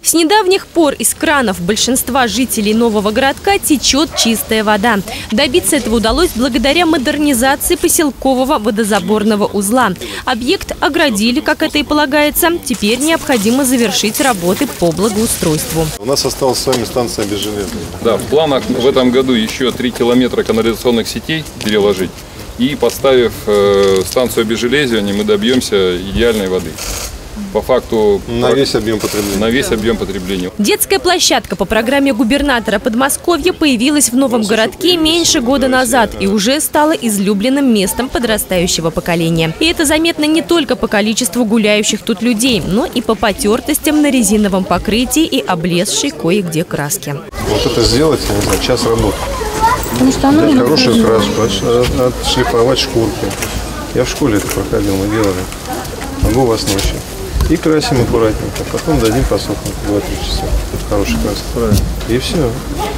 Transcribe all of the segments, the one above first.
С недавних пор из кранов большинства жителей нового городка течет чистая вода. Добиться этого удалось благодаря модернизации поселкового водозаборного узла. Объект оградили, как это и полагается. Теперь необходимо завершить работы по благоустройству. У нас осталась с вами станция Безжелезная. Да, в планах в этом году еще 3 километра канализационных сетей переложить. И поставив станцию обезжелезивания, мы добьемся идеальной воды. По факту на весь объем потребления. На весь объем потребления. Детская площадка по программе губернатора Подмосковья появилась в новом городке меньше года назад и уже стала излюбленным местом подрастающего поколения. И это заметно не только по количеству гуляющих тут людей, но и по потертостям на резиновом покрытии и облезшей кое-где краске. Вот это сделать, я не знаю, час работы. Потому что оно хорошую краску, отшлифовать шкурки. Я в школе это проходил, мы делали. Могу вас ночью. И красим аккуратненько, потом дадим посохнуть 2-3 часа. Хорошая краска. И все.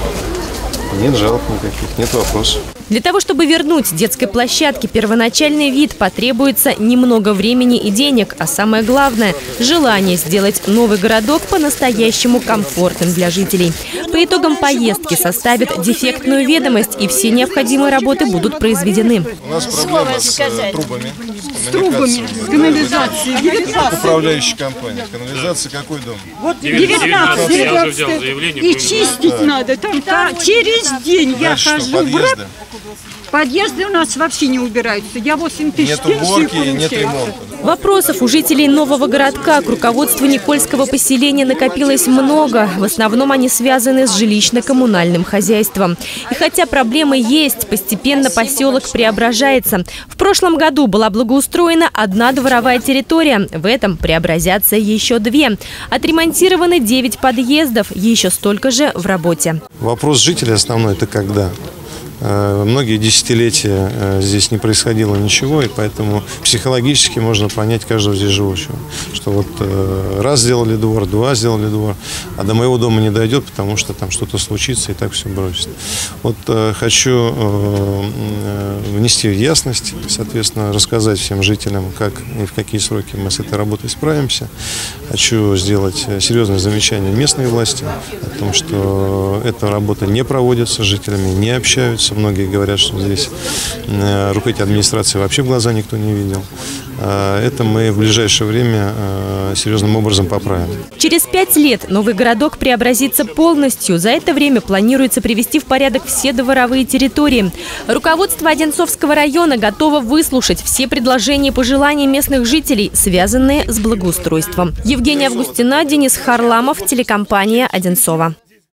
Нет жалоб никаких, нет вопросов. Для того, чтобы вернуть детской площадке первоначальный вид, потребуется немного времени и денег, а самое главное – желание сделать новый городок по-настоящему комфортным для жителей. По итогам поездки составят дефектную ведомость, и все необходимые работы будут произведены. У нас проблема с трубами. с трубами, с канализацией. 19. Управляющая компания. Канализация какой дом? Вот 19. Я уже взял заявление. И чистить надо. Там через день я хожу. Подъезды у нас вообще не убираются. Я 8 тысяч нет уборки, нет ремонта. Вопросов у жителей нового городка к руководству Никольского поселения накопилось много. В основном они связаны с жилищно-коммунальным хозяйством. И хотя проблемы есть, постепенно поселок преображается. В прошлом году была благоустроена одна дворовая территория. В этом преобразятся еще 2. Отремонтированы 9 подъездов, еще столько же в работе. Вопрос жителей основной – это когда? Многие десятилетия здесь не происходило ничего, и поэтому психологически можно понять каждого здесь живущего, что вот раз сделали двор, 2 сделали двор, а до моего дома не дойдет, потому что там что-то случится и так все бросит. Вот хочу внести ясность, соответственно, рассказать всем жителям, как и в какие сроки мы с этой работой справимся. Хочу сделать серьезное замечание местной власти о том, что эта работа не проводится, с жителями не общаются. Многие говорят, что здесь руководитель администрации вообще в глаза никто не видел. Это мы в ближайшее время серьезным образом поправим. Через 5 лет новый городок преобразится полностью. За это время планируется привести в порядок все дворовые территории. Руководство Одинцовского района готово выслушать все предложения и пожелания местных жителей, связанные с благоустройством. Евгения Августина, Денис Харламов, телекомпания «Одинцово».